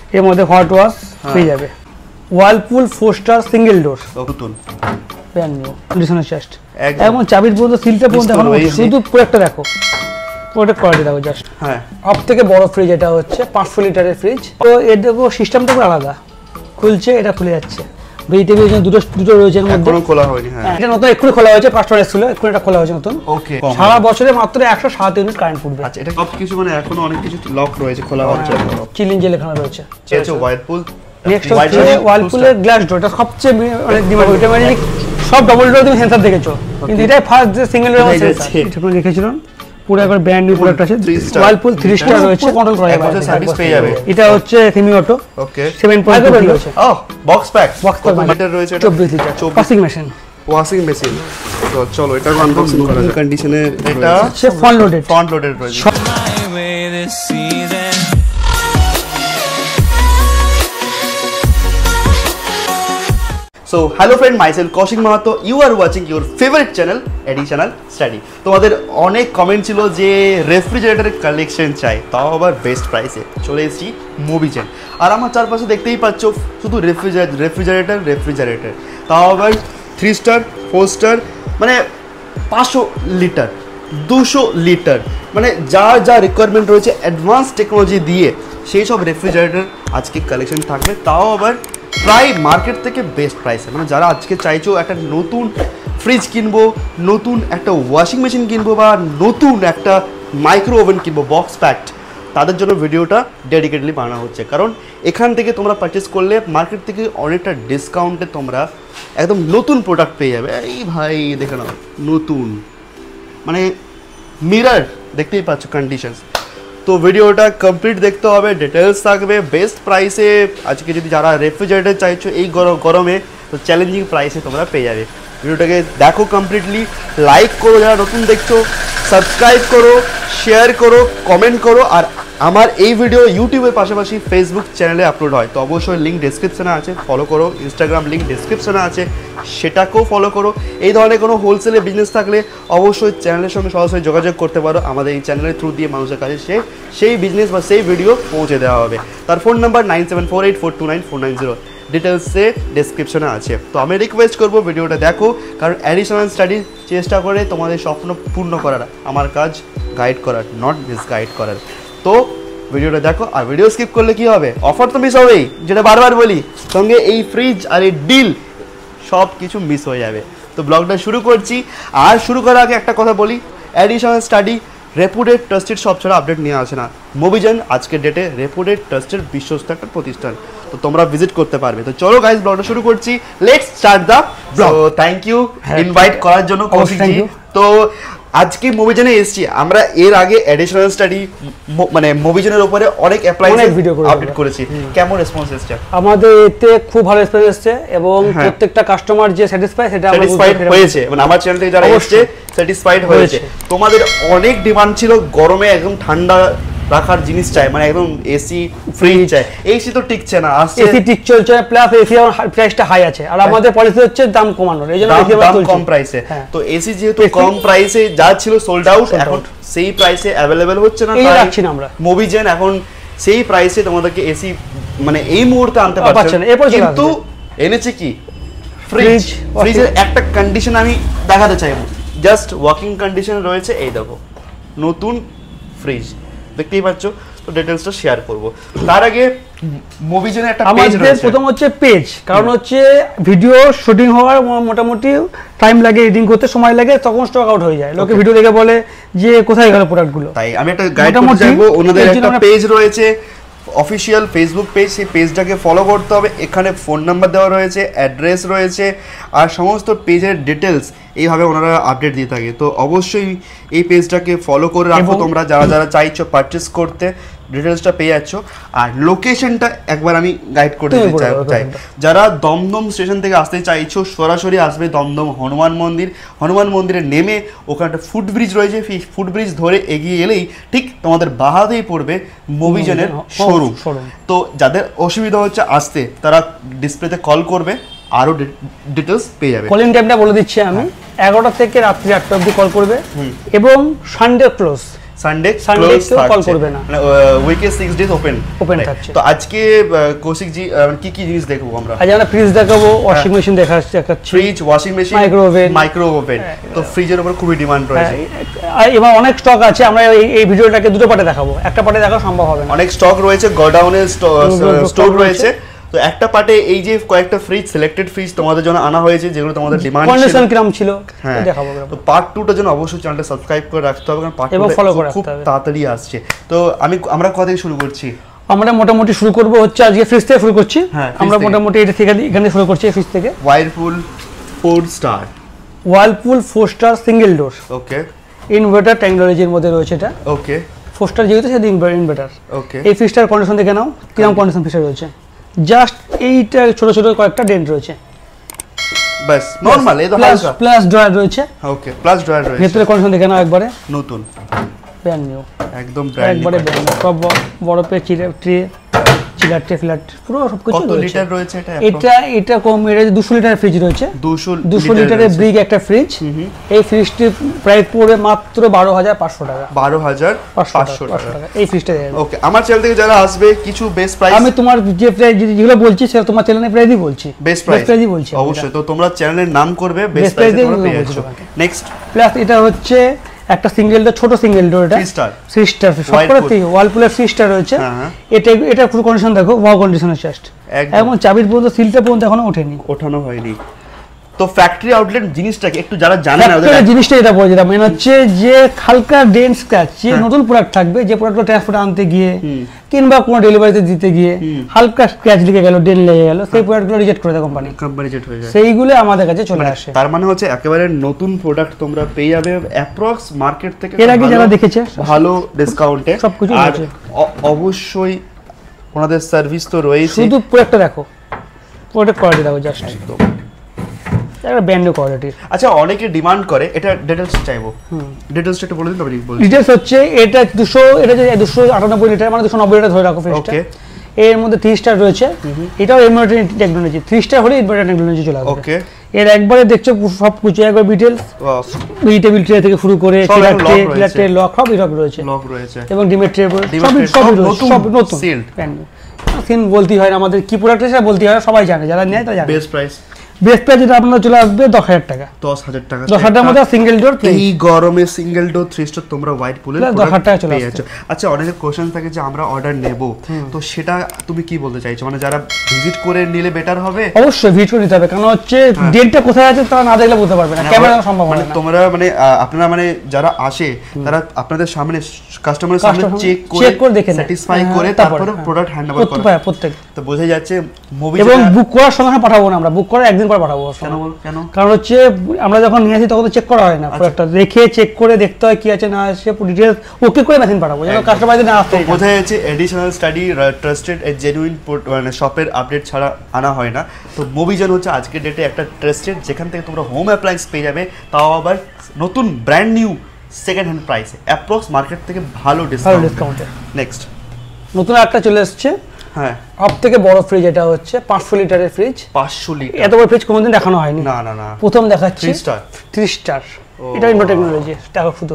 এর মধ্যে hot wash পেয়ে যাবে। ওয়ালপুল 4 স্টার সিঙ্গেল ডোর, নতুন ব্র্যান্ড নিউ কন্ডিশনার চেস্ট, এখন চাবির পর্যন্ত সিলটা পর্যন্ত এখন শুধু প্রোডাক্টটা দেখো, প্রোডাক্ট কোয়ালিটি দেখো জাস্ট। হ্যাঁ, সব থেকে বড় ফ্রিজ এটা হচ্ছে 500 লিটারের ফ্রিজ। তো এর দেখো সিস্টেমটা পুরো আলাদা, খুলছে এটা খুলে যাচ্ছে, ভেজিটেবল দুটো রয়েছে এর মধ্যে, এখনো খোলা হয়নি। হ্যাঁ, এটা নতুন এক্ষুনি খোলা হয়েছে, কাস্টমার এসেছিল এক্ষুনি এটা খোলা হয়েছে নতুন। ওকে, সারা বছরে মাত্র 107 ইউনিট কারেন্ট পড়বে। আচ্ছা, এটা সব কিছু মানে এখনো অনেক কিছু লক রয়েছে, খোলা হচ্ছে না, চিলিং জেল এখানে রয়েছে। চেয়েছো ওয়ালপুল। নেক্সট হচ্ছে ওয়ালপুলের গ্লাস ডোর, এটা সবচেয়ে অনেক ডিমান্ড, এটা মানে সব ডাবল ডোর তুমি সেন্সর দেখেছো, কিন্তু এটাই ফার্স্ট যে সিঙ্গেল ডোর সেন্সর, এটা তুমি দেখেছিলাম পুরো একবার ব্র্যান্ড নিউ প্রোডাক্ট আছে। ওয়ালপুল 3 স্টার রয়েছে, কন্ট্রোল করা যাবে, সার্ভিস পেয়ে যাবে। এটা হচ্ছে সেমি অটো। ওকে, 7.2 রয়েছে। ও box pack, box pack meter রয়েছে, 24 litre washing machine. Washing machine. তো চলো এটা আনবক্সিং করা যাক। কন্ডিশনে এটা হচ্ছে ফ্রন্ট লোডেড রয়েছে। So hello friend, myself Kaushik Mahato, you are watching your favorite channel Additional Study. তোমাদের অনেক কমেন্ট ছিল যে রেফ্রিজারেটরের কালেকশন চাই, তাও আবার বেস্ট প্রাইসে। চলে এসেছি মোবিজেন, আর আমার চারপাশে দেখতেই পাচ্ছ শুধু রেফ্রিজারেটর, তাও আবার 3 স্টার 4 স্টার, মানে 500 লিটার 200 লিটার, মানে যা রিকোয়ারমেন্ট রয়েছে অ্যাডভান্স টেকনোলজি দিয়ে সেই সব রেফ্রিজারেটর আজকে কালেকশন থাকবে, তাও আবার প্রায় মার্কেট থেকে বেস্ট প্রাইসে। মানে যারা আজকে চাইছো একটা নতুন ফ্রিজ কিনবো, নতুন একটা ওয়াশিং মেশিন কিনবো, বা নতুন একটা মাইক্রো ওভেন কিনবো বক্স প্যাকড, তাদের জন্য ভিডিওটা ডেডিকেটলি বানানো হচ্ছে। কারণ এখান থেকে তোমরা পারচেস করলে মার্কেট থেকে অনেকটা ডিসকাউন্টে তোমরা একদম নতুন প্রোডাক্ট পেয়ে যাবে। এই ভাই দেখে নাও, নতুন মানে মিরর দেখতেই পাচ্ছ কন্ডিশনস। তো ভিডিওটা কমপ্লিট দেখতে হবে, ডিটেলস থাকবে বেস্ট প্রাইসে। আজকে যদি যারা রেফ্রিজারেটর চাইছো এই গরমে, তো চ্যালেঞ্জিং প্রাইসে তোমরা পেয়ে যাবে। ভিডিওটাকে দেখো কমপ্লিটলি, লাইক করো যারা নতুন দেখছো, সাবস্ক্রাইব করো, শেয়ার করো, কমেন্ট করো। আর আমার এই ভিডিও ইউটিউবের পাশাপাশি ফেসবুক চ্যানেলে আপলোড হয়, তো অবশ্যই লিঙ্ক ডেসক্রিপশনে আছে, ফলো করো। ইনস্টাগ্রাম লিঙ্ক ডেসক্রিপশনে আছে, সেটাকেও ফলো করো। এই ধরনের কোনো হোলসেলে বিজনেস থাকলে অবশ্যই চ্যানেলের সঙ্গে সরাসরি যোগাযোগ করতে পারো। আমাদের এই চ্যানেলের থ্রু দিয়ে মানুষের কাছে সেই বিজনেস বা সেই ভিডিও পৌঁছে দেওয়া হবে। তার ফোন নাম্বার 9748429490, ডিটেলসে ডেসক্রিপশনে আছে। তো আমি রিকোয়েস্ট করবো ভিডিওটা দেখো, কারণ অ্যাডিশনাল স্টাডি চেষ্টা করে তোমাদের স্বপ্ন পূর্ণ করার আমার কাজ, গাইড করার, নট মিসগাইড করার। তো ভিডিওটা দেখো, আর ভিডিও স্কিপ করলে কি হবে, অফার তো মিস হবেই, যেটা বারবার বলি, সঙ্গে এই ফ্রিজ আর এই ডিল সব কিছু মিস হয়ে যাবে। তো ব্লগটা শুরু করছি। আর শুরু করার আগে একটা কথা বলি, অ্যাডিশনাল স্টাডি রেপুটেড ট্রাস্টেড সব ছাড়া আপডেট নিয়ে আসে না। মোবিজেন আজকের ডেটে রেপুটেড ট্রাস্টেড বিশ্বস্ত একটা প্রতিষ্ঠান, তো তোমরা ভিজিট করতে পারবে। তো চলো গাইস, ব্লগটা শুরু করছি, let's start the blog. Thank you invite করার জন্য কৌশিকজি। তো আজকে মোবিজেনে এসেছি আমরা, এর আগে অ্যাডিশনাল স্টাডি মানে মোবিজেনের উপরে অনেক অ্যাপ্লায়েন্স ভিডিও আপডেট করেছি। কেমন রেসপন্স এসেছে? আমাদের এতে খুব ভালো রেসপন্স এসেছে, এবং প্রত্যেকটা কাস্টমার যে স্যাটিসফাইড সেটা স্যাটিসফাইড হয়েছে, মানে আমার চ্যানেল থেকে যারা এসেছে স্যাটিসফাইড হয়েছে। তোমাদের অনেক ডিমান্ড ছিল গরমে একদম ঠান্ডা রাখার জিনিস চাই, মানে একদম এসি ফ্রিজ চাই। এসি তো টিকছে না, আসছে এসি টিক চলছে, প্লাস এসি প্রাইসটা হাই আছে, আর আমাদের পলিসি হচ্ছে দাম কমানোর, এইজন্য এসি দাম কম প্রাইসে। তো এসি যেহেতু কম প্রাইসে যা ছিল সোল্ড আউট, এখন সেই প্রাইসে अवेलेबल হচ্ছে না, তাই রাখছি না আমরা। মোবিজেন এখন সেই প্রাইসে তোমাদেরকে এসি মানে এই মুহূর্তে আনতে পারছে না, কিন্তু এনেছে কি ফ্রিজ। ফ্রিজের একটা কন্ডিশন আমি দেখাতে চাইবো, জাস্ট ওয়ার্কিং কন্ডিশন রয়েছে। এই দেখো নতুন ফ্রিজ দেখতেই পাচ্ছ। তো ডিটেইলসটা শেয়ার করব। তার আগে মোবিজেনের একটা পেজ রয়েছে। প্রথম হচ্ছে পেজ, কারণ হচ্ছে ভিডিও শুটিং হওয়ার মোটামুটি টাইম লাগে, এডিটিং করতে সময় লাগে, তখন স্টক আউট হয়ে যায়, লোকে ভিডিও দেখে বলে যে কোথায় গেল প্রোডাক্টগুলো। তাই আমি একটা গাইড করতে চাইবো, ওনাদের একটা পেজ রয়েছে, অফিসিয়াল ফেসবুক পেজ, সেই পেজটাকে ফলো করতে হবে। এখানে ফোন নাম্বার দেওয়া রয়েছে, অ্যাড্রেস রয়েছে, আর সমস্ত পেজের ডিটেলস এইভাবে ওনারা আপডেট দিয়ে থাকে। তো অবশ্যই এই পেজটাকে ফলো করে রাখো তোমরা, যারা চাইছো পারচেস করতে, ডিটেলসটা পেয়ে যাচ্ছ। আর লোকেশনটা একবার আমি গাইড করতে চাই, যারা দমদম স্টেশন থেকে আসতে চাইছো সরাসরি আসবে দমদম হনুমান মন্দিরে নেমে ওখানে একটা ফুটব্রিজ রয়েছে, ফুটব্রিজ ধরে এগিয়ে এলেই ঠিক তোমাদের বাহাতেই পড়বে মোবিজেনের শোরুম। তো যাদের অসুবিধা হচ্ছে আসতে, তারা ডিসপ্লেতে কল করবে, আরো ডিটেলস পেয়ে যাবে। কলিং টাইমটা বলে দিচ্ছি আমি, 11টা থেকে রাত্রি 8টা অবধি কল করবে, এবং সানডে ক্লোজ সানডে কল করবে না, মানে উইকে 6 ডেজ ওপেন থাকছে। তো আজকে কৌশিক জি কি কি জিনিস দেখবো আমরা? আজ আমরা ফ্রিজ দেখাবো, ওয়াশিং মেশিন দেখাচ্ছি, fridge, washing machine, micro oven. তো ফ্রিজের উপর খুবই ডিমান্ড রয়েছে, এবং অনেক স্টক আছে। আমরা এই ভিডিওটাকে দুটো পার্টে দেখাবো, একটা পার্টে দেখা সম্ভব হবে না, অনেক স্টক রয়েছে, গোডাউনে স্টক রয়েছে। তো একটা পার্টে এই যে কয়েকটা ফ্রিজ, সিলেক্টেড ফ্রিজ তোমাদের জন্য আনা হয়েছে, যেগুলো তোমাদের ডিমান্ড ছিল, কন্ডিশন কিরকম ছিল দেখাবো। তো পার্ট 2টার জন্য অবশ্যই চ্যানেলটা সাবস্ক্রাইব করে রাখতে হবে, কারণ পার্ট 2 খুব তাড়াতাড়ি আসছে। তো আমরা কোথা থেকে শুরু করছি? আমরা মোটামুটি শুরু করব হচ্ছে আজকে ফ্রিজ থেকে শুরু করছি। আমরা মোটামুটি এটা থেকে এখানে শুরু করছি, ফ্রিজ থেকে। Whirlpool 4 star, Whirlpool 4 star single door, okay, inverter টেকনোলজির মধ্যে রয়েছে এটা, ওকে। 4 স্টার যেহেতু সেটা ইনভার্টার, ওকে। এই ফ্রিজটার কন্ডিশন দেখে নাও কিরকম কন্ডিশন ফ্রিজটা রয়েছে। জাস্ট এইটা ছোট ছোট কয়েকটা ডেন্ট রয়েছে, বাস নরমাল। এই তো হালকা প্লাস ড্রয়ার রয়েছে, ওকে, প্লাস ড্রয়ার রয়েছে। ভেতরে কন্ডিশন দেখে নাও একবারে নতুন, ব্র্যান্ড নিউ, একদম ব্র্যান্ড নিউ, একবারে ব্র্যান্ড নিউ। সব বড় পে চিলার ট্রে ফ্ল্যাট পুরো সবকিছু কত লিটার রয়েছে এটা কম, এটা 200 লিটার ফ্রিজ রয়েছে, 200 লিটারের ব্রিক একটা ফ্রিজ। এই ফ্রিজটি প্রাইস পড়বে মাত্র 12,500 টাকা, 12,500 টাকা এই ফ্রিজটা। ওকে, আমার চ্যানেল থেকে যারা আসবে কিছু বেস্ট প্রাইস, আমি তোমার যে প্রাইস যেগুলো বলছি সেটা তোমার চ্যানেলের প্রাইসই বলছি, বেস্ট প্রাইসই বলছি অবশ্যই। তো তোমরা চ্যানেলের নাম করবে, বেস্ট প্রাইসে তোমরা পেয়ে যাচ্ছ। নেক্সট প্লাস এটা হচ্ছে একটা সিঙ্গেল ডোর, ছোট সিঙ্গেল ডোর, এটা 3 স্টার সবকটাতে ওয়ালপুলের 3 স্টার রয়েছে। এটা পুরো কন্ডিশন দেখো, ওয়াও কন্ডিশন আছে, জাস্ট এখন চাবির পর্যন্ত সিলটা পর্যন্ত এখনো ওঠানো হয়নি। তো ফ্যাক্টরি আউটলেট জিনিসটাকে একটু যারা জানে না, ওদের জিনিসটা এটা বলে যেটা মেন হচ্ছে যে হালকা ডেন্ট স্ক্র্যাচ, যে নতুন প্রোডাক্ট থাকবে, যে প্রোডাক্টগুলো ট্রান্সপোর্ট আনতে গিয়ে কিংবা কোনো ডেলিভারিতে দিতে গিয়ে হালকা স্ক্র্যাচ লেগে গেল, ডেন্ট লেগে গেল, সেই প্রোডাক্টগুলো রিজেক্ট করে দেয় কোম্পানি রিজেক্ট হয়ে যায়, সেইগুলো আমাদের কাছে চলে আসে। তার মানে হচ্ছে একেবারে নতুন প্রোডাক্ট তোমরা পেয়ে যাবে অ্যাপ্রক্স মার্কেট থেকে এর আগে যারা দেখেছে ভালো ডিসকাউন্টে সবকিছু আছে। অবশ্যই ওনাদের সার্ভিস তো রয়েছে, শুধু প্রোডাক্টটা দেখো, প্রোডাক্ট কোয়ালিটি দেখো, জাস্ট একদম এটা ব্র্যান্ড নিউ কোয়ালিটি। আচ্ছা, অনেকে ডিমান্ড করে, এটা ডিটেইলস চাইবো, ডিটেইলসটা একটু বলে দিন তবে বলছি। ডিটেইলস হচ্ছে এটা 298 লিটার, মানে 290 লিটার ধরে রাখো ফ্রিজটা। ওকে, এর মধ্যে 3 স্টার রয়েছে, এটাও ইনভার্টার টেকনোলজি, 3 স্টার হলে ইনভার্টার টেকনোলজি চলে আসবে। ওকে, এর একবারে দেখছো সবকিছু একবার ডিটেইলস, টেবিল ট্রে থেকে শুরু করে চিলার ট্রে লক সব রয়েছে, এবং ডিমের ট্রে সব নতুন সিল বলতে হয় না, আমাদের কি প্রোডাক্ট আছে বলতে হয়, সবাই জানে, যারা নেয় তারা জানে। বেস্ট প্রাইস যেটা আপনার চলে আসবে 10,000 টাকা, 10,000 টাকা, 10,000 টাকার মধ্যে সিঙ্গেল ডোর। এই গরমে সিঙ্গেল ডোর 3 স্টার তোমরা ওয়াইরপুলের 10,000 টাকা চলে আসছে। আচ্ছা, অনেকের কোশ্চেন থাকে যে আমরা অর্ডার নেব, তো সেটা তুমি কি বলতে চাইছো, মানে যারা ভিজিট করে নিলে বেটার হবে? অবশ্যই ভিজিট করে নিতে হবে, কারণ হচ্ছে ডেটটা কোথায় আছে তারা না দেখলে বুঝতে পারবে না, ক্যামেরা সম্ভব হয় না। তোমরা মানে আপনারা মানে যারা আসে তারা আপনাদের সামনে কাস্টমারের সামনে চেক করে দেখে স্যাটিসফাই করে তারপরে প্রোডাক্ট হ্যান্ড ওভার করে প্রত্যেক। তো বোঝা যাচ্ছে মুভি, এবং বুক করার সময় পাঠাবো না আমরা, বুক করে একদিন পর পাঠাবো। কেন? কারণ হচ্ছে আমরা যখন নিয়ে আসি তখন তো চেক করা হয় না, প্রোডাক্টটা দেখে চেক করে দেখতে হয় কি আছে না আছে, ডিটেইলস ওকে করে মেশিন পাঠাবো, যেন কাস্টমারদের না আসতে। বোঝা যাচ্ছে এডিশনাল স্টাডি, ট্রাস্টেড জেনুইন মানে শপের আপডেট ছাড়া আনা হয় না। তো মুভিজন হচ্ছে আজকের ডেটে একটা ট্রাস্টেড, যেখান থেকে তোমরা হোম অ্যাপ্লায়েন্স পেয়ে যাবে, তাও আবার নতুন ব্র্যান্ড নিউ সেকেন্ড হ্যান্ড প্রাইসে, অ্যাপ্রক্স মার্কেট থেকে ভালো ডিসকাউন্টে। নেক্সট নতুন একটা চলে এসেছে, হ্যাঁ, সব থেকে বড় ফ্রিজ, এটা হচ্ছে 500 লিটারের ফ্রিজ। 500 লিটার, এত বড় ফ্রিজ কোনোদিন দেখানো হয়নি, না, প্রথম দেখাচ্ছি। 3 স্টার, এটা ইনভার্টার টেকনোলজি, টাকা শুধু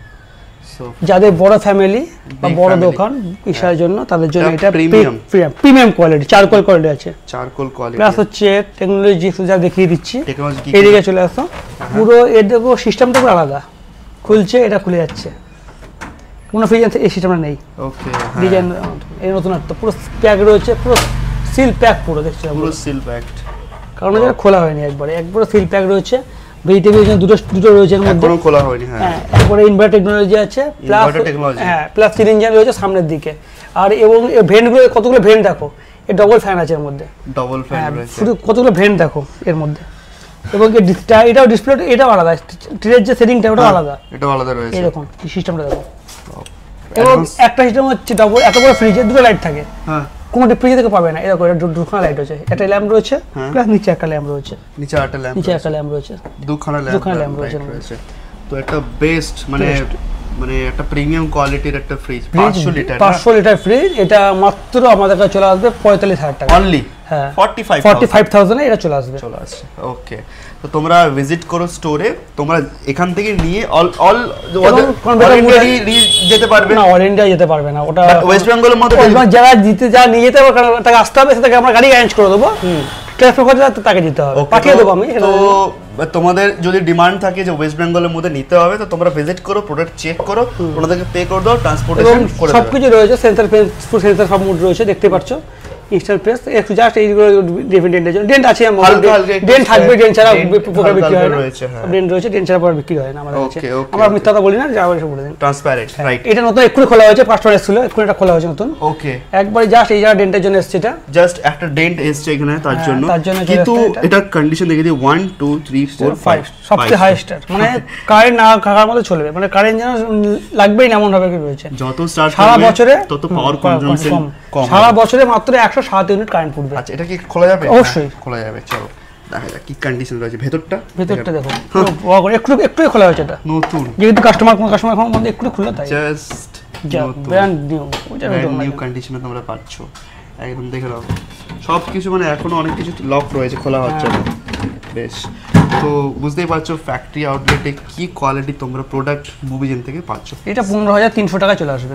যাদের বড় ফ্যামিলি বা বড় দোকান ইসার জন্য, তাদের জন্য এটা প্রিমিয়াম কোয়ালিটি, চারকোল কোয়ালিটি আছে, প্লাস হচ্ছে টেকনোলজি যা দেখিয়ে দিচ্ছি। এদিকে চলে আসো, পুরো এর দেখো সিস্টেমটা পুরো আলাদা, খুলছে এটা খুলে যাচ্ছে, কোনো ফ্রিজ এই সিস্টেমটা নেই। ওকে, ডিজাইন এই নতুন একটা পুরো প্যাক রয়েছে, পুরো সিল প্যাক, পুরো দেখছো পুরো সিল প্যাকড, কারণ এটা খোলা হয়নি, একবারে সিল প্যাক রয়েছে। ভেজিটেবল দুটো রয়েছে এর মধ্যে, কোনো খোলা হয়নি। হ্যাঁ, একবারে ইনভার্টার টেকনোলজি আছে, প্লাস সিলিন্ডার রয়েছে সামনের দিকে, আর এবং ভেন্টগুলো কতগুলো ভেন্ট দেখো, এই ডবল ফ্যান আছে এর মধ্যে, ডবল ফ্যান রয়েছে, শুধু কতগুলো ভেন্ট দেখো এর মধ্যে, এবং এটাও ডিসপ্লে, এটাও আলাদা, ট্রের যে সেটিংটা ওটাও আলাদা, এটাও আলাদা রয়েছে। এরকম সিস্টেমটা দেখো, এবং একটা সিস্টেম হচ্ছে ডবল, এত বড় ফ্রিজে দুটো লাইট থাকে, হ্যাঁ, কোনো ফ্রিজ থেকে পাবে না, এরকম এটা দুখানা লাইট আছে, একটা ল্যাম্প রয়েছে, প্লাস নিচে একটা ল্যাম্প রয়েছে, নিচে একটা ল্যাম্প রয়েছে, দুখানা ল্যাম্প রয়েছে। তো একটা বেস্ট মানে একটা প্রিমিয়াম কোয়ালিটির একটা ফ্রিজ, 500 লিটার ফ্রিজ, এটা মাত্র আমাদের কাছে চলে আসবে 45,000 টাকা অনলি। হ্যাঁ, 45,000 এ এটা চলে আসবে। ওকে, তো তোমরা ভিজিট করো স্টোরে, তোমরা এখান থেকে নিয়ে অল যেতে পারবে না, অল ইন্ডিয়া যেতে পারবে না, ওটা ওয়েস্ট বেঙ্গলের মধ্যে যারা নিয়ে যেতে হবে তাকে আসতে হবে, সেটাকে আমরা গাড়ি অ্যারেঞ্জ করে দেবো, ট্রান্সফার করে তাকে দিতে হবে, পাঠিয়ে দেবো আমি। তো তোমাদের যদি ডিমান্ড থাকে যে ওয়েস্ট বেঙ্গলের মধ্যে নিতে হবে, তো তোমরা ভিজিট করো, প্রোডাক্ট চেক করো, ওনাদেরকে পে করে দাও, ট্রান্সপোর্টেশন করে দাও। সবকিছু রয়েছে, সেন্সার ফুড সেন্সার সব মুড রয়েছে, দেখতে পাচ্ছ। ইনস্ট্যান্ট প্রেস একটু জাস্ট এইগুলো ডেন্টের জন্য, ডেন্ট আছে আমার, ডেন্ট থাকবে, ডেন্ট ছাড়া পোকা বিক্রি হয় না, ডেন্ট রয়েছে, ডেন্ট ছাড়া পোকা বিক্রি হয় না আমাদের কাছে। আমরা মিথ্যা কথা বলি না, যা বলে বলে দিন, ট্রান্সপারেন্ট, রাইট। এটা নতুন এক্ষুনি খোলা হয়েছে, কাস্টমার এসেছিল, এক্ষুনি এটা খোলা হয়েছে নতুন। ওকে, একবারে জাস্ট এই জায়গা ডেন্টের জন্য এসেছে, এটা জাস্ট একটা ডেন্ট এসেছে এখানে তার জন্য। কিন্তু এটা কন্ডিশন দেখে দিই 1 2 3 4 5 সবচেয়ে হাই স্টার, মানে কারেন্ট না কাকার মতো চলবে, মানে কারেন্ট যেন লাগবেই না এমন ভাবে কি রয়েছে। যত স্টার্ট সারা বছরে তত পাওয়ার কনজাম্পশন কম, সারা বছরে মাত্র 107 ইউনিট কারেন্ট পড়বে। আচ্ছা, এটা কি খোলা যাবে? অবশ্যই খোলা যাবে, চলো দেখা যাক কি কন্ডিশন রয়েছে ভেতরটা। ভেতরটা দেখো, একটু খোলা হয়েছে, এটা নতুন, যেহেতু কাস্টমার এখন মধ্যে একটু খোলা, তাই জাস্ট ব্র্যান্ড নিউ, নিউ কন্ডিশনে তোমরা পাচ্ছ, একদম দেখে নাও সব কিছু, মানে এখনো অনেক কিছু লক রয়েছে, খোলা হচ্ছে না। বেশ, তো বুঝতেই পারছো ফ্যাক্টরি আউটলেটে কি কোয়ালিটি তোমরা প্রোডাক্ট মুভিজেন থেকে পাচ্ছ। এটা 15,300 টাকা চলে আসবে,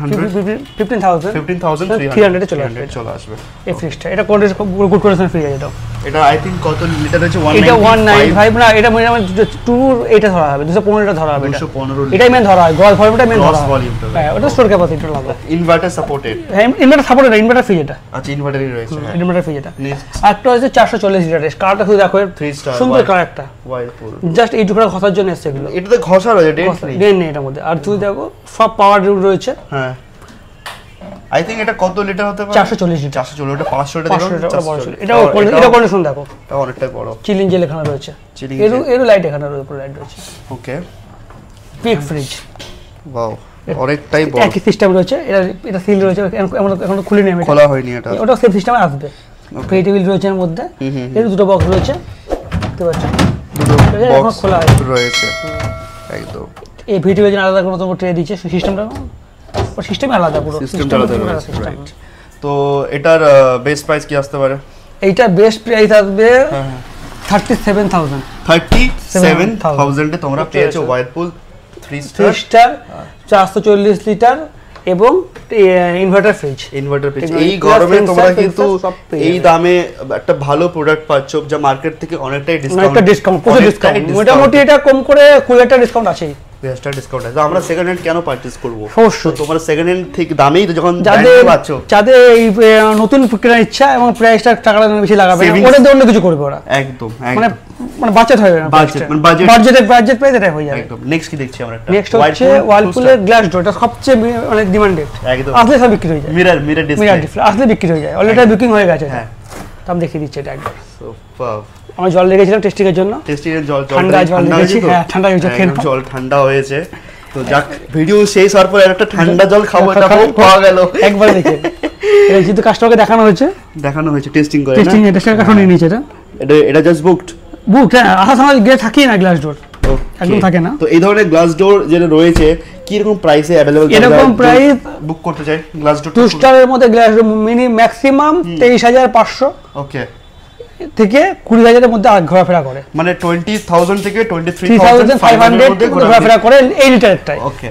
15,300 চলে আসবে এই ফ্রিজটা। এটা গুড কন্ডিশন ফ্রিজ, এটা আই থিংক কত লিটার আছে? 195 না, এটা মানে 2 এটা ধরা হবে, 215 লিটার ধরা হবে, 215 এটাই মেন ধরা হয়, গ্রস ভলিউমটা মেন ধরা হয়। হ্যাঁ, ওটা স্টোর ক্যাপাসিটি লাগবে, ইনভার্টার সাপোর্টেড। হ্যাঁ, ইনভার্টার সাপোর্টেড, ইনভার্টার ফ্রিজ এটা। আচ্ছা, ইনভার্টারই রয়েছে, ইনভার্টার ফ্রিজ এটা। একটা হচ্ছে 440 লিটারের, কারটা শুধু দেখো 3 স্টার সুন্দর কার একটা ওয়াইরপুল, জাস্ট এই টুকরা ঘষার জন্য এসেছে এগুলো। এটাতে ঘষা রয়েছে, ডেন্ট নেই এটার মধ্যে। আর তুই দেখো সব পাওয়ার রয়েছে। হ্যাঁ, আই থিংক এটা কত লিটার হতে পারে? 440 লিটার। 440, ওটা 500 লিটার দেখো, এটা কন্ডিশন দেখো, এটা অনেকটাই বড়। চিলিং জেল এখানে রয়েছে, এর লাইট এখানে রয়েছে, লাইট রয়েছে। ওকে, পিক ফ্রিজ, ওয়াও, অনেকটাই বড়। একই সিস্টেম রয়েছে, এটা সিল রয়েছে, এখন খুলে নেবে, খোলা হয়নি এটা, ওটা সেম সিস্টেমে আসবে। ফ্রি টেবিল রয়েছে এর মধ্যে, এর দুটো বক্স রয়েছে, দেখতে পাচ্ছ, দুটো বক্স খোলা রয়েছে একদম। এই ফ্রি টেবিল আলাদা করে তোমাকে ট্রে দিয়েছে, সিস্টেমটা সিস্টেম আলাদা, পুরো সিস্টেমটা আলাদা রয়েছে, রাইট। তো এটার বেস্ট প্রাইস কি আসতে পারে? এইটা বেস্ট প্রাইস আসবে 37,000 এ তোমরা পেয়েছো ওয়াইরপুল 3 স্টার 440 লিটার এবং ইনভার্টার ফ্রিজ। এই গরমে তোমরা কিন্তু এই দামে একটা ভালো প্রোডাক্ট পাচ্ছ, যা মার্কেট থেকে অনেকটাই ডিসকাউন্ট। মোটামুটি এটা কম করে 20% ডিসকাউন্ট আছেই, ডিসকাউন্ট আছে। আমরা সেকেন্ড হ্যান্ড কেন পারচেজ করব? অবশ্যই তোমরা সেকেন্ড হ্যান্ড ঠিক দামেই যখন পাচ্ছ, যাদের এই নতুন কেনার ইচ্ছা এবং প্রাইসটা টাকাটা বেশি লাগাবে ওটা দিয়ে অন্য কিছু করবে ওরা, একদম মানে বাজেট হবে না, বাজেট প্রাইস এটা হয়ে যাবে। একদম। নেক্সট কি দেখছি আমরা? নেক্সট হচ্ছে ওয়ালপুলের গ্লাস ডোর, এটা সবচেয়ে অনেক ডিমান্ডেড, একদম আসলে সব বিক্রি হয়ে যায়। মিরর ডিসপ্লে আসলে বিক্রি হয়ে যায়, অলরেডি বুকিং হয়ে গেছে। হ্যাঁ, তো আমি দেখিয়ে দিচ্ছি এটা একবার। সুপার। আমি জল রেখেছিলাম টেস্টিং এর জন্য, ঠান্ডা জল রেখেছি। হ্যাঁ, ঠান্ডা হয়েছে, জল ঠান্ডা হয়েছে। তো যাক, ভিডিও শেষ হওয়ার পর একটা ঠান্ডা জল খাবো, এটা পাওয়া গেল একবার দেখে। এটা যেহেতু কাস্টমারকে দেখানো হয়েছে টেস্টিং করে, টেস্টিং কার্টন নিয়ে নিয়েছে। এটা জাস্ট বুকড, হ্যাঁ, আসার সময় গিয়ে থাকি না গ্লাস ডোর, একদম থাকে না। তো এই ধরনের গ্লাস ডোর যেটা রয়েছে কি রকম প্রাইসে अवेलेबल? এরকম প্রাইস বুক করতে চাই গ্লাস ডোর 2 স্টারের মধ্যে গ্লাস ডোর ম্যাক্সিমাম 23,500 ওকে থেকে 20,000 এর মধ্যে ঘোরাফেরা করে, মানে 20,000 থেকে 23,500 এর মধ্যে ঘোরাফেরা করে এই লিটারটাই। ওকে,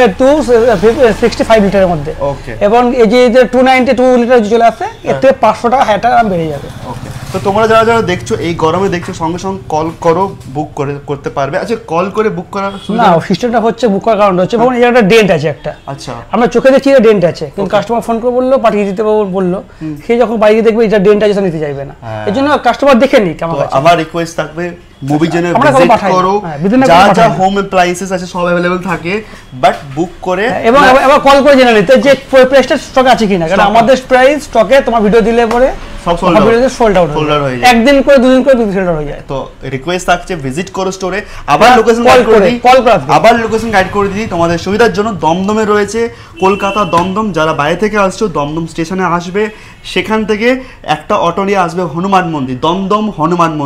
65 লিটারের মধ্যে। ওকে, এবং এই যে 292 লিটার চলে আসে, এর থেকে 500 টাকা টাকা বেড়ে যাবে। ওকে। তো তোমরা যারা যারা দেখছো এই গরমে দেখছো, সঙ্গে সঙ্গে কল করো, বুক করতে পারবে। আচ্ছা, কল করে বুক করার না, সিস্টেমটা হচ্ছে বুক করার কারণ হচ্ছে এবং এর একটা ডেন্ট আছে একটা। আচ্ছা, আমরা চোখে দেখছি এটা ডেন্ট আছে, কিন্তু কাস্টমার ফোন করে বললো পাঠিয়ে দিতে বললো, সে যখন বাইরে দেখবে এটা ডেন্ট আছে নিতে চাইবে না, এজন্য কাস্টমার দেখে নিক। আমার রিকোয়েস্ট থাকবে মুভিজেনে ভিজিট করো, যা যা হোম অ্যাপ্লায়েন্সেস আছে সব अवेलेबल থাকে, বাট বুক করে এবং আবার কল করে জেনে নিতে যে প্রাইসটা স্টক আছে কিনা, কারণ আমাদের প্রাইস স্টকে তোমার ভিডিও দিলে পরে সব সোল্ড আউট হয়ে যায়, একদিন করে দুদিন করে সোল্ড আউট হয়ে যায়। তো রিকোয়েস্ট থাকছে ভিজিট করো স্টোরে। আবার লোকেশন গাইড করে দিই, আবার লোকেশন গাইড করে দিই তোমাদের সুবিধার জন্য। দমদমে রয়েছে, কলকাতা দমদম। যারা বাইরে থেকে আসছো দমদম স্টেশনে আসবে, সেখান থেকে একটা অটো নিয়ে আসবে হনুমান মন্দির, দমদম হনুমান মন্দির।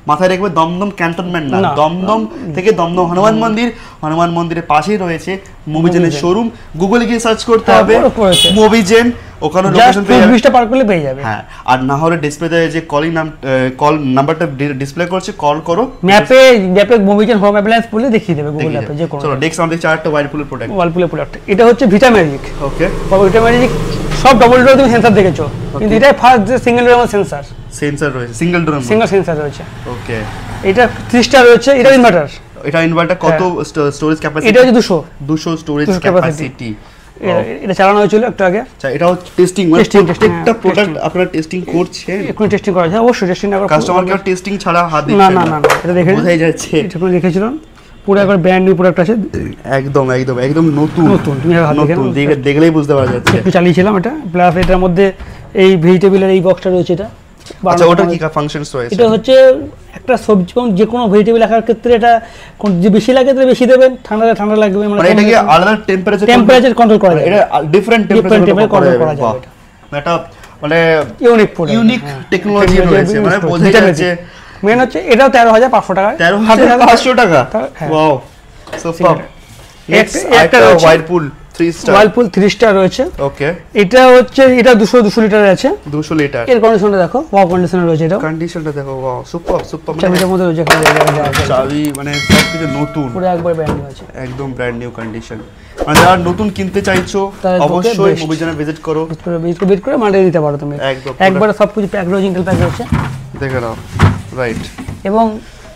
মাথায় রাখবে দমদম ক্যান্টনমেন্ট না, দমদম থেকে দমদম হনুমান মন্দিরের পাশেই রয়েছে মুভিজেনের শোরুম। গুগলে গিয়ে সার্চ করতে হবে মুভিজেন, ওখানে লোকেশন পেয়ে যাবে, 20টা পার করলে পেয়ে যাবে। হ্যাঁ, আর না হলে ডিসপ্লেতে যে কল নাম্বারটা ডিসপ্লে করছে, কল করো, ম্যাপে মুভিজেন হোম অ্যাপ্লায়েন্স বলে দেখিয়ে দেবে গুগল ম্যাপে যে কোন। চলো নেক্সট আমাদের চারটা ওয়ালপুলের প্রোডাক্ট। এটা হচ্ছে Vita Magic. Okay, Vita Magic সব ডাবল ডোর তুমি সেন্সর দেখেছো, কিন্তু এটাই ফার্স্ট যে সিঙ্গেল ডোর সেন্সর রয়েছে, সিঙ্গেল সেন্সর রয়েছে। ওকে, এটা 3 স্টার রয়েছে। এটা ইনভার্টার, কত স্টোরেজ ক্যাপাসিটি? এটা হচ্ছে 200 স্টোরেজ ক্যাপাসিটি। এটা চালানো হয়েছিল একটু আগে। আচ্ছা, এটাও টেস্টিং, মানে প্রত্যেকটা প্রোডাক্ট আপনারা টেস্টিং করছেন? এখন টেস্টিং করা আছে, অবশ্যই টেস্টিং না করে কাস্টমার কেউ টেস্টিং ছাড়া হাত দিচ্ছে না। এটা দেখে বোঝাই যাচ্ছে, এটা আপনি দেখেছিলেন পুরো একবার ব্র্যান্ড নিউ প্রোডাক্ট আছে, একদম নতুন। তুমি হাত দেখলেই বুঝতে পারা যাচ্ছে। একটু চালিয়েছিলাম এটা, প্লাস এটার মধ্যে এই ভেজিটেবলের এই বক্সটা রয়েছে। এটা আচ্ছা, ওটা কি ফাংশনস রয়েছে? এটা হচ্ছে একটা সবজি যে কোনো ভেজিটেবল রাখার ক্ষেত্রে এটা যে বেশি লাগে তাহলে বেশি দেবেন, ঠান্ডা লাগবে, মানে এটা কি আলাদা টেম্পারেচার কন্ট্রোল করা যায়, এটা ডিফারেন্ট টেম্পারেচার কন্ট্রোল করা যায়। এটা মানে ইউনিক টেকনোলজি রয়েছে, মানে বোঝা যাচ্ছে। মেন হচ্ছে এটাও 13,500 টাকা। 13,500 টাকা, ওয়াও, সুপার। একটা ওয়াইরপুল 3 স্টার রয়েছে। ওকে, এটা হচ্ছে 200 লিটার আছে, 200 লিটার। এর কন্ডিশনটা দেখো, ওয়াও কন্ডিশনার রয়েছে। এটা কন্ডিশনটা দেখো, ওয়াও, সুপার। চাবিটার মধ্যে রয়েছে, চাবি মানে সবকিছু নতুন, পুরো একবার ব্র্যান্ড নিউ আছে, একদম ব্র্যান্ড নিউ কন্ডিশন। মানে যারা নতুন কিনতে চাইছো অবশ্যই মুভিজনে ভিজিট করো, ভিজিট করে মাল দিতে পারো তুমি একবার। সবকিছু প্যাক লজিক্যাল প্যাক রয়েছে, দেখে নাও, রাইট। এবং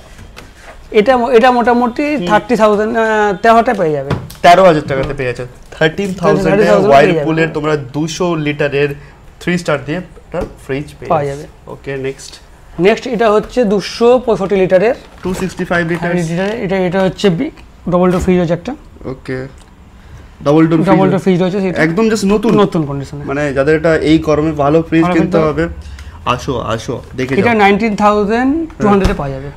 এটা মোটামুটি 13,000 পেয়ে যাবে, 13,000 টাকাতে পেয়ে যাচ্ছে। 13,000 এ ওয়াইরপুলের তোমরা 200 লিটারের 3 স্টার দিয়ে একটা ফ্রিজ পেয়ে যাবে। ওকে, নেক্সট এটা হচ্ছে 265 লিটারের 265 লিটার। এটা হচ্ছে ডবল ডোর ফ্রিজ আছে একটা। ওকে, ডবল ডোর ফ্রিজ রয়েছে, একদম জাস্ট নতুন কন্ডিশনে। মানে যাদের এটা এই গরমে ভালো ফ্রিজ কিনতে হবে, আসো দেখে যাও। এটা 19,200 এ পাওয়া যাবে,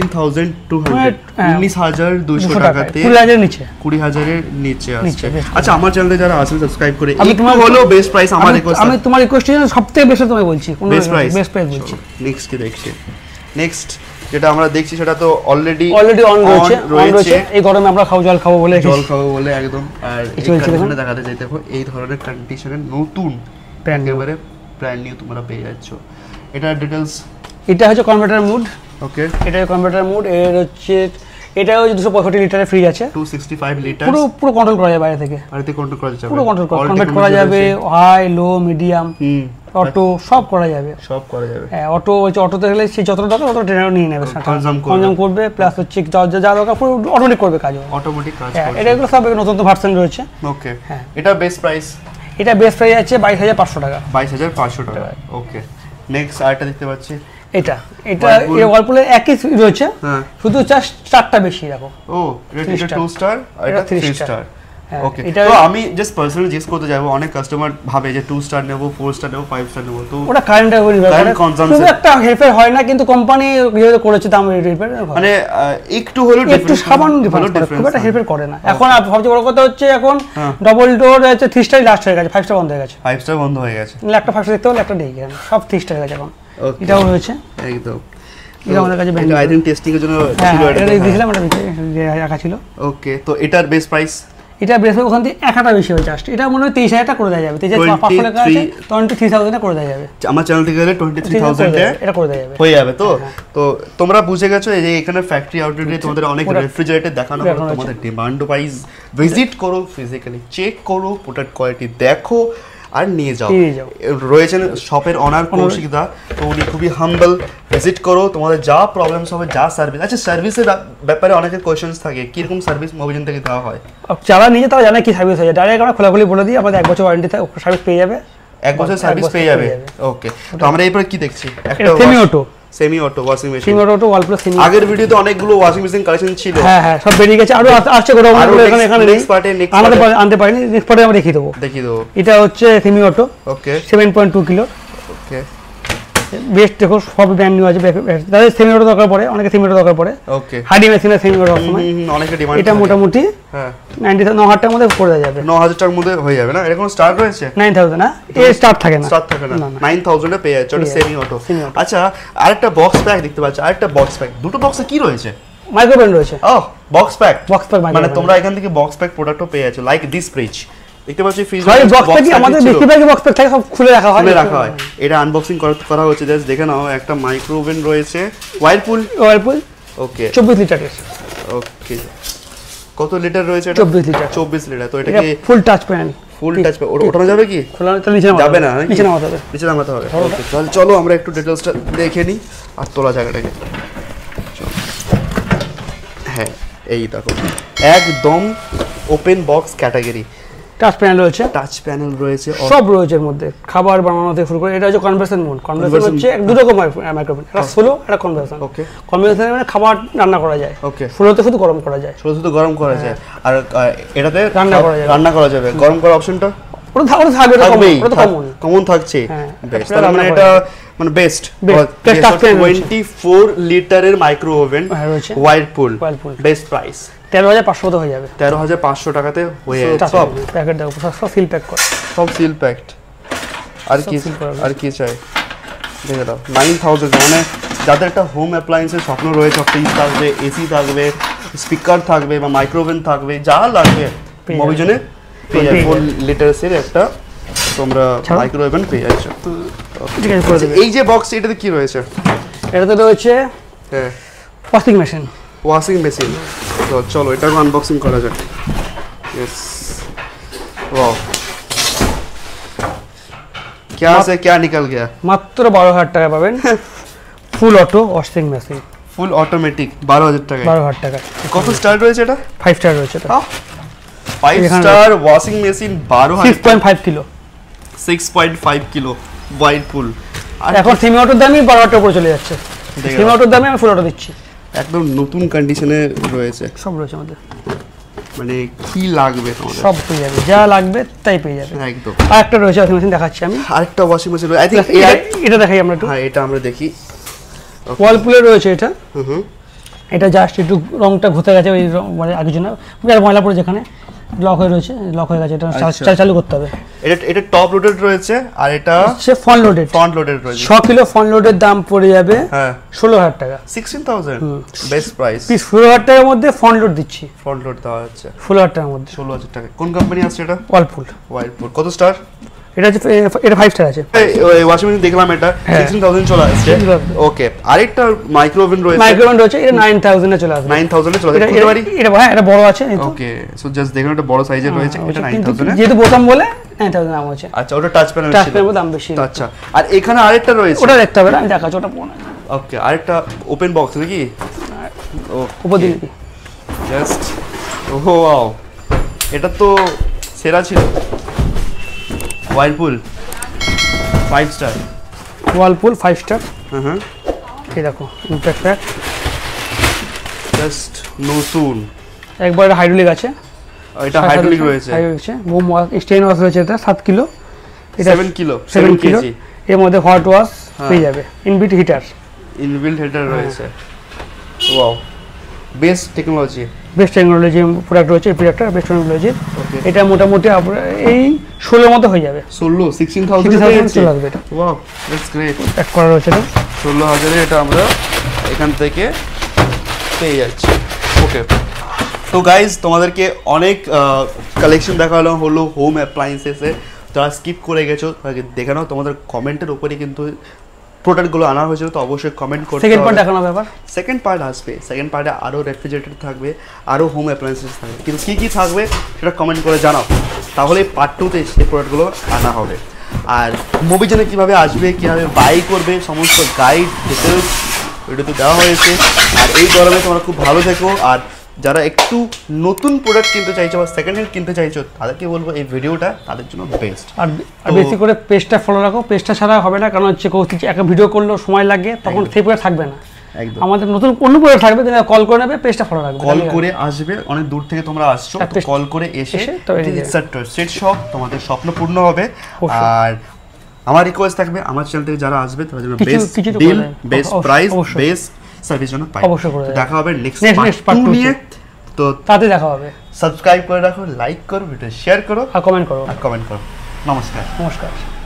19,200, 19,200 টাকাতে, 20,000 এর নিচে, 20,000 এর নিচে আসছে। আচ্ছা, আমার চ্যানেলে যারা আসবে সাবস্ক্রাইব করে, একটু হলো বেস্ট প্রাইস আমার রিকোয়েস্ট, আমি তোমার রিকোয়েস্ট সবথেকে বেস্ট তোমায় বলছি, বেস্ট প্রাইস বলছি। নেক্সট কি দেখছি? নেক্সট যেটা আমরা দেখছি সেটা তো অলরেডি অন রয়েছে। এই গরমে আমরা জল খাবো বলে একদম। আর এখানে দেখাতে চাই, দেখো এই ধরনের কন্ডিশনের নতুন একেবারে ব্র্যান্ড নিউ তোমরা পেয়ে যাচ্ছ। এটা ডিটেইলস, এটা হচ্ছে কনভার্টার মুড। ওকে, এটা কনভার্টার মুড। এর হচ্ছে এটা হচ্ছে 265 লিটারের ফ্রিজ আছে, 265 লিটার, পুরো কন্ট্রোল করা যায় বাইরে থেকে কন্ট্রোল করা যাবে, পুরো কনভার্ট করা যাবে, হাই লো মিডিয়াম অটো সব করা যাবে, হ্যাঁ। অটো হচ্ছে অটোতে গেলে সে যতটা দরকার ততটা ট্রেনার নিয়ে নেবে, কনজাম করবে, প্লাস হচ্ছে যা দরকার পুরো অটোমেটিক করবে কাজ, করবে। এগুলো সব নতুন ভার্সন রয়েছে। ওকে, হ্যাঁ। এটা বেস্ট প্রাইস আছে 22,500 টাকা, 22,500 টাকা। ওকে, নেক্সট আরেকটা দেখতে পাচ্ছি, এটা ওয়ালপুলের একই রয়েছে, শুধু জাস্ট 4টা বেশি রাখো। ও, এটা 2 স্টার আর এটা 3 স্টার। ওকে, তো আমি জাস্ট পার্সোনালি জিজ্ঞেস করতে যাবো, অনেক কাস্টমার ভাবে যে 2 স্টার নেব, 4 স্টার নেব, 5 স্টার নেব, তো ওটা কারেন্টের উপর নির্ভর করে, খুব একটা হেরফের হয় না, কিন্তু কোম্পানি যেভাবে করেছে দাম হেরফের মানে একটু হলো একটু সামান্য ডিফারেন্স, খুব একটা হেরফের করে না। এখন সবচেয়ে বড় কথা হচ্ছে এখন ডবল ডোর আছে 3 স্টার লাস্ট হয়ে গেছে, 5 স্টার বন্ধ হয়ে গেছে, 5 স্টার বন্ধ হয়ে গেছে, একটা 5 স্টার দেখতে হলে একটা নেই, সব 3 স্টার হয়ে গেছে এখন। এটাও রয়েছে একদম, এটা আমাদের কাছে ব্যান্ড, আই থিং টেস্টিং এর জন্য ছিল, এটা দিয়েছিলাম, এটা রাখা ছিল। ওকে, তো এটার বেস্ট প্রাইস, এটা বেস্ট ওখান থেকে 1টা বেশি হয়, জাস্ট এটা মনে হয় 23,000 টাকা করে দেওয়া যাবে, 23,500 টাকা আছে, 23,000 এ করে দেওয়া যাবে, আমার চ্যানেল থেকে গেলে 23,000 এ এটা করে দেওয়া যাবে, হয়ে যাবে। তো তো তোমরা বুঝে গেছো এই যে এখানে ফ্যাক্টরি আউটলেটে তোমাদের অনেক রেফ্রিজারেটর দেখানো হলো, তোমাদের ডিমান্ড ওয়াইজ ভিজিট করো, ফিজিক্যালি চেক করো, প্রোডাক্ট কোয়ালিটি দেখো আর নিয়ে যাও। রয়েছেন শপের অনার কৌশিক দা, তো উনি খুবই হাম্বল, ভিজিট করো, তোমাদের যা প্রবলেমস হবে, যা সার্ভিস। আচ্ছা, সার্ভিসের ব্যাপারে অনেকের কোয়েশ্চেন্স থাকে, কিরকম সার্ভিস মোবিজেন থেকে দেওয়া হয়? যারা নিজে তারা জানে কি সার্ভিস হয়, ডাইরেক্ট আমরা খোলাখুলি বলে দিই, আমাদের 1 বছর ওয়ারেন্টি সার্ভিস পেয়ে যাবে, 1 বছর সার্ভিস পেয়ে যাবে। ওকে, তো আমরা এরপর কি দেখছি? একটা semi auto washing machine, semi auto Whirlpool semi. আগের ভিডিওতে অনেকগুলো ওয়াশিং মেশিন কালেকশন ছিল, হ্যাঁ হ্যাঁ, সব বেরিয়ে গেছে, আরো আসছে গোটা এখানে নেক্সট পার্টে আমাদের আনতে পারিনি, নেক্সট পার্টে আমরা দেখিয়ে দেবো। এটা হচ্ছে semi auto. Okay, 7.2 kilo. Okay, best দেখো সব ব্র্যান্ড নিউ আছে তাদের সেমি অটো দরকার পড়ে অনেকে সেমি অটো দরকার পড়ে ওকে হার্ডি মেশিনের সেমি অটো সময় অনেকে ডিমান্ড এটা মোটামুটি হ্যাঁ 9,000 টাকার মধ্যে করে দেওয়া যাবে 9000 টাকার মধ্যে হয়ে যাবে না এরকম স্টার্ট রয়েছে 9,000 না এর স্টার্ট থাকে না 9000 এ পেয়ে যাচ্ছে ওটা সেমি অটো আচ্ছা আরেকটা বক্স প্যাক দেখতে পাচ্ছ আরেকটা বক্স প্যাক দুটো বক্সে কি রয়েছে মাইক্রো ব্র্যান্ড রয়েছে বক্স প্যাক মানে micro তোমরা এখান থেকে বক্স প্যাক প্রোডাক্টও পেয়ে যাচ্ছ লাইক দিস ফ্রিজ দেখতে পাচ্ছি ফ্রিজ বক্স প্যাক আমাদের বেশিরভাগই বক্স প্যাক থাকে সব খুলে রাখা হয় এটা আনবক্সিং করা হচ্ছে জাস্ট দেখে নাও একটা মাইক্রো ওভেন রয়েছে ওয়াইরপুল ওকে 24 লিটারের ওকে কত লিটার রয়েছে এটা 24 লিটার তো এটা কি ফুল টাচ প্যানেল ওঠানো যাবে কি খোলা তো নিচে যাবে না নিচে নামাতে হবে ওকে চলো আমরা একটু ডিটেইলসটা দেখে নিই আর তোলা জায়গাটাকে হ্যাঁ এই দেখো একদম open box category touch panel রয়েছে সব রয়েছে এর মধ্যে খাবার বানানো থেকে শুরু করে এটা হচ্ছে কনভার্সন মোড কনভার্সন হচ্ছে দুটো মাইক্রোওভেন একটা স্লো একটা কনভার্সন ওকে কনভার্সন মানে খাবার রান্না করা যায় ওকে স্লোতে শুধু গরম করা যায় আর এটাতে রান্না করা যাবে গরম করার অপশনটা ওটা থাকবে ওটা কমন থাকছে বেস্ট মানে এটা মানে বেস্ট 24 লিটারের micro oven Whirlpool best price 13,500 হয়ে যাবে 13,500 টাকাতে হয়ে যাবে সব প্যাকেট দাও সব সিল প্যাক করা সব সিল প্যাকড আর কি চাই দেখে দাও 9,000 মানে যাদের একটা হোম অ্যাপ্লায়েন্সের স্বপ্ন রয়েছে ফ্রিজ থাকবে এসি থাকবে স্পিকার থাকবে বা মাইক্রোওভেন থাকবে যা লাগবে মোবিজনে পেয়ে যাবে 4 লিটারের একটা তোমরা মাইক্রোওভেন পেয়ে যাচ্ছ এই যে বক্স এটাতে কি রয়েছে এটাতে রয়েছে হ্যাঁ ওয়াশিং মেশিন তো চলো এটাকে আনবক্সিং করা যাক यस वाओ क्या से क्या निकल गया মাত্র 12,000 টাকা পাবেন full auto washing machine full automatic 12,000 টাকা 12,000 টাকা কত স্টার রয়েছে এটা 5 স্টার রয়েছে এটা 5 star washing machine 12,000 6.5 kilo 6.5 kilo Whirlpool আর এখন সেমি অটোর দামই 12,000 টাকা করে চলে যাচ্ছে সেমি অটোর দামে আমি ফুল অটো দিচ্ছি একদম নতুন কন্ডিশনে রয়েছে সব রয়েছে আমাদের মানে কি লাগবে তোমাদের সব পেয়ে যাবে যা লাগবে তাই পেয়ে যাবে একদম আরেকটা রয়েছে ওয়াশিং মেশিন দেখাচ্ছি আমি আরেকটা ওয়াশিং মেশিন আই থিংক এটা দেখাই আমরা একটু হ্যাঁ এটা আমরা দেখি ওয়ালপুলের রয়েছে এটা এটা জাস্ট একটু রংটা ঘুরে গেছে ওই মানে আগে জন্য ময়লা পড়ে যেখানে লক হয়ে রয়েছে লক হয়ে গেছে এটা চালু করতে হবে এটা টপ লোডেড রয়েছে আর এটা সে ফ্রন্ট লোডেড রয়েছে 6 কিলো ফ্রন্ট লোডের দাম পড়ে যাবে হ্যাঁ 16,000 টাকা 16,000 বেস্ট প্রাইস 16,000 টাকার মধ্যে ফ্রন্ট লোড দিচ্ছি ফ্রন্ট লোড দেওয়া হচ্ছে 16,000 টাকার মধ্যে 16,000 টাকা কোন কোম্পানি আছে এটা ওয়ালপুল কত স্টার এটা আছে এটা 5 স্টার আছে এই ওয়াশিং মেশিন দেখলাম এটা 16,000 চলে আসছে ওকে আরেকটা মাইক্রোওভেন রয়েছে এটা 9,000 এ চলে আসবে 9,000 এ চলে আসবে একেবারে এটা ভাই এটা বড় আছে ওকে সো জাস্ট দেখুন এটা বড় সাইজের রয়েছে এটা 9,000 এ যেহেতু বোতাম বলে 9,000 দাম আছে আচ্ছা ওটা টাচ প্যানেল দাম বেশি আচ্ছা আর এখানে আরেকটা রয়েছে ওটা দেখতে হবে আমি দেখাচ্ছি ওটা পড়া ওকে আরেকটা ওপেন বক্স নাকি উপর দিকে জাস্ট ওহো ওয়াও এটা তো সেরা ছিল ওয়াইরপুল 5 স্টার ওয়ালপুল 5 স্টার হ্যাঁ এই দেখো ইম্প্যাক্ট প্যাক জাস্ট নতুন একবার হাইড্রোলিক আছে এটা হাইড্রোলিক রয়েছে বোম স্টেন ওয়াশ রয়েছে এটা 7 কিলো এটা 7 কিলো কেজি এর মধ্যে হট ওয়াশ পেয়ে যাবে ইনবিল্ট হিটার রয়েছে ওয়াও বেস্ট টেকনোলজি প্রোডাক্ট রয়েছে এই প্রোডাক্টটা বেস্ট টেকনোলজি এটা মোটামুটি এই 16 মতো হয়ে যাবে 16,000 চলে আসবে এটা ওয়াও দ্যাটস গ্রেট প্যাক করা রয়েছে এটা 16,000 এ এটা আমরা এখান থেকে পেয়ে যাচ্ছি ওকে তো গাইজ তোমাদেরকে অনেক কালেকশন দেখানো হলো হোম অ্যাপ্লায়েন্সেসে যারা স্কিপ করে গেছো দেখে নাও তোমাদের কমেন্টের উপরে কিন্তু প্রোডাক্টগুলো আনা হয়েছিল তো অবশ্যই কমেন্ট করতে সেকেন্ড পার্ট দেখানো ব্যাপার সেকেন্ড পার্ট আসবে সেকেন্ড পার্টে আরও রেফ্রিজারেটর থাকবে আরও হোম অ্যাপ্লায়েন্সেস থাকবে কিন্তু কী কী থাকবে সেটা কমেন্ট করে জানাও তাহলে পার্ট 2তে সেই প্রোডাক্টগুলো আনা হবে আর মোবিজনে কীভাবে আসবে কীভাবে বাই করবে সমস্ত গাইড ডিটেলস ভিডিওতে দেওয়া হয়েছে আর এই গরমে তোমরা খুব ভালো থেকো আর যারা একটু নতুন প্রোডাক্ট কিনতে চাইছো বা সেকেন্ড হ্যান্ড কিনতে চাইছো তাদেরকে বলবো এই ভিডিওটা তাদের জন্য বেস্ট আর বেশি করে পেজটা ফলো রাখো পেজটা ছাড়া হবে না কারণ হচ্ছে একটা ভিডিও করলেও সময় লাগে তখন সেই প্রোডাক্ট থাকবে না একদম আমাদের নতুন অন্য প্রোডাক্ট থাকবে কিন্তু কল করে নেবে পেজটা ফলো রাখবে কল করে আসবে অনেক দূর থেকে তোমরা আসছো কল করে এসে সেট সব তোমাদের স্বপ্ন পূর্ণ হবে আর আমার রিকোয়েস্ট থাকবে আমার চ্যানেল থেকে যারা আসবে তারা যেন কিছু- বেস্ট কিছু তো ডিল, করে দেয়। বেস্ট অবশ্যই, প্রাইস, অবশ্যই। বেস্ট সার্ভিস যেন পাই। অবশ্যই করে তো দেয়। দেখা হবে নেক্সট Next part 2 two নিয়ে। তো তাতে দেখা হবে, সাবস্ক্রাইব করে রাখো, লাইক করো, ভিডিও শেয়ার করো আর কমেন্ট করো। আর কমেন্ট করো। নমস্কার। নমস্কার।